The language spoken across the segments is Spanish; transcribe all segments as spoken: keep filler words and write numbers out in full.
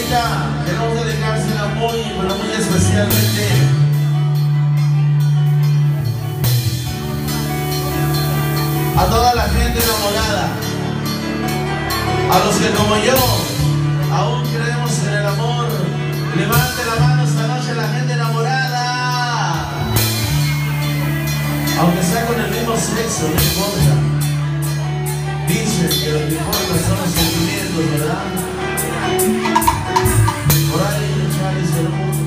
ahorita queremos dedicársela muy, pero muy especialmente a toda la gente enamorada, a los que como yo aún creemos en el amor. Levante la mano esta noche la gente enamorada, aunque sea con el mismo sexo, no importa. Dicen que lo que importa son los sentimientos, ¿verdad? Por ahí, Charlie, se lo puso.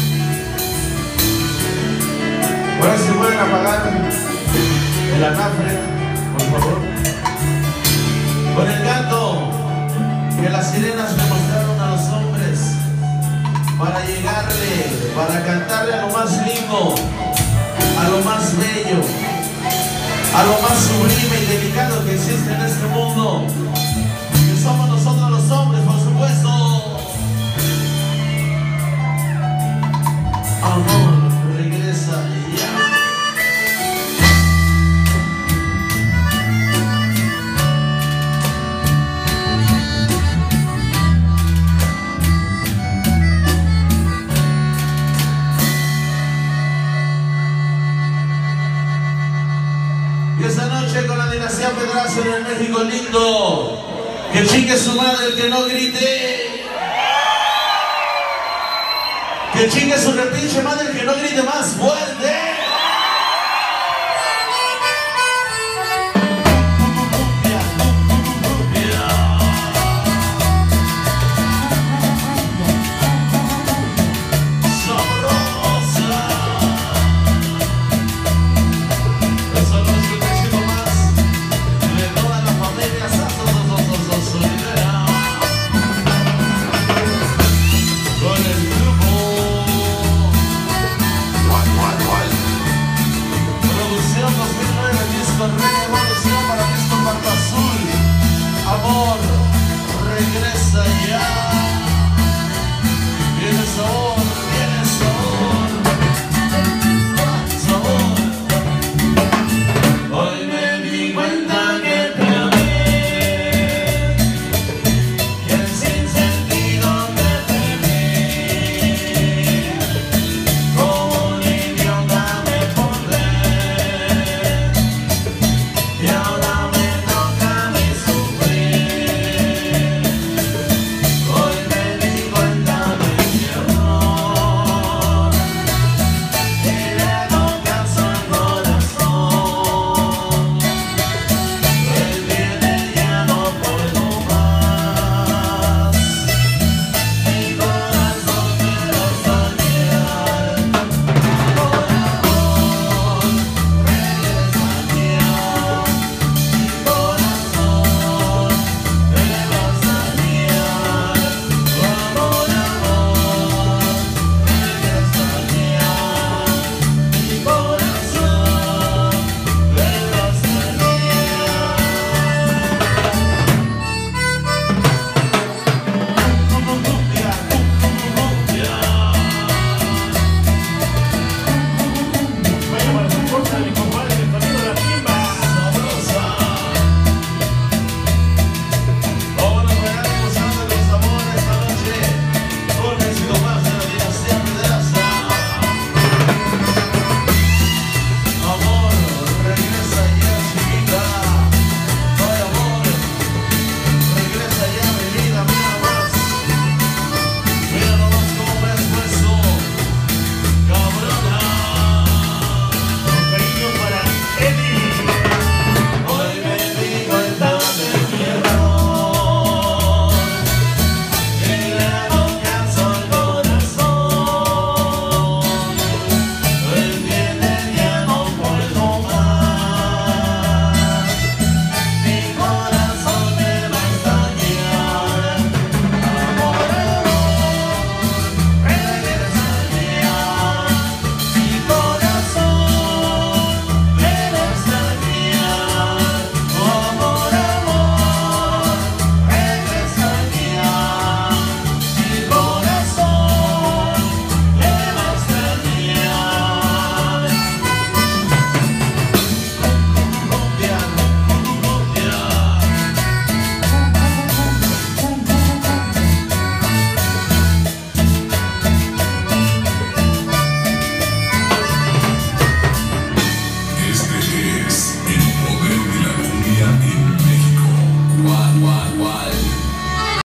Ahora si pueden apagar el anafre, por favor. Con el canto que las sirenas le mostraron a los hombres para llegarle, para cantarle a lo más lindo, a lo más bello, a lo más sublime y delicado que existe en este mundo, que somos nosotros los hombres, por supuesto. Amor, regresa ya. Y esta noche con la dinastía Pedraza en el México lindo, que chingue su madre el que no grite, que chingue su repinche madre el que no grite más fuerte. Amor, regresa ya. Viene sabor.